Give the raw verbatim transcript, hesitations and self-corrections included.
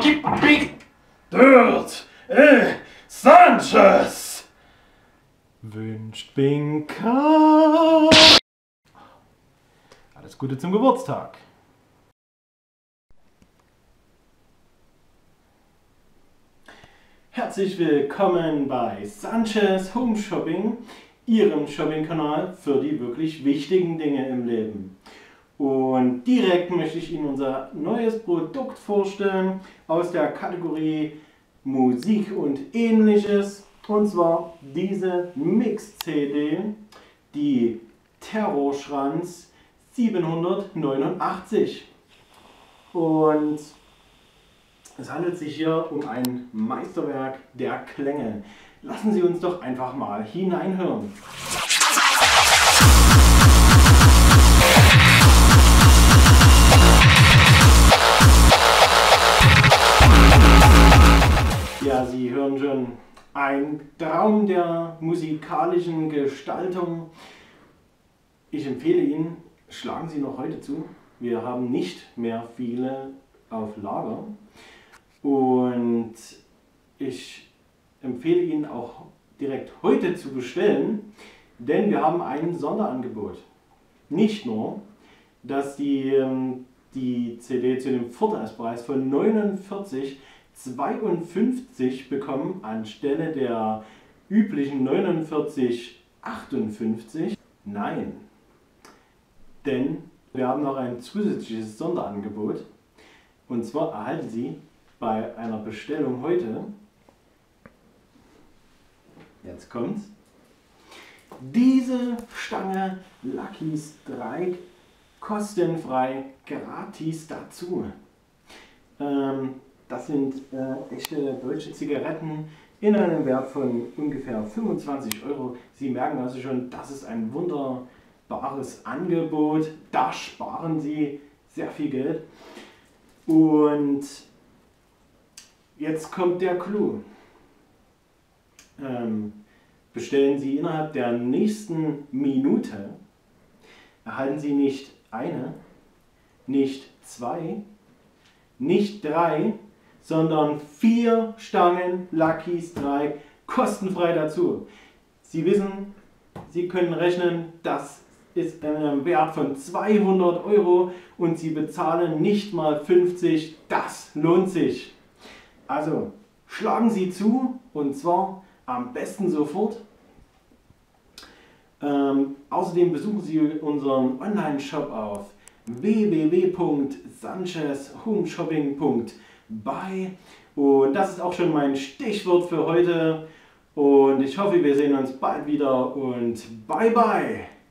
Big Dirt äh, Sanchez wünscht Binka alles Gute zum Geburtstag. Herzlich willkommen bei Sanchez Home Shopping, Ihrem Shopping-Kanal für die wirklich wichtigen Dinge im Leben. Und direkt möchte ich Ihnen unser neues Produkt vorstellen aus der Kategorie Musik und Ähnliches. Und zwar diese Mix-C D, die Terrorschranz siebenhundertneunundachtzig. Und es handelt sich hier um ein Meisterwerk der Klänge. Lassen Sie uns doch einfach mal hineinhören. Ja, Sie hören schon, ein Traum der musikalischen Gestaltung. Ich empfehle Ihnen, schlagen Sie noch heute zu. Wir haben nicht mehr viele auf Lager. Und ich empfehle Ihnen auch direkt heute zu bestellen, denn wir haben ein Sonderangebot. Nicht nur, dass die, die C D zu dem Vorteilspreis von neunundvierzig zweiundfünfzig bekommen anstelle der üblichen neunundvierzig achtundfünfzig. Nein, denn wir haben noch ein zusätzliches Sonderangebot. Und zwar erhalten Sie bei einer Bestellung heute, jetzt kommt's, diese Stange Lucky Strike kostenfrei gratis dazu. Ähm, das sind äh, echte deutsche Zigaretten in einem Wert von ungefähr fünfundzwanzig Euro. Sie merken also schon, das ist ein wunderbares Angebot. Da sparen Sie sehr viel Geld. Und jetzt kommt der Clou. Ähm, bestellen Sie innerhalb der nächsten Minute, erhalten Sie nicht eine, nicht zwei, nicht drei, sondern vier Stangen Lucky Strike kostenfrei dazu. Sie wissen, Sie können rechnen, das ist ein Wert von zweihundert Euro und Sie bezahlen nicht mal fünfzig. Das lohnt sich. Also schlagen Sie zu, und zwar am besten sofort. Ähm, außerdem besuchen Sie unseren Online-Shop auf w w w punkt sanchez home shopping punkt by und das ist auch schon mein Stichwort für heute und ich hoffe, wir sehen uns bald wieder und bye bye!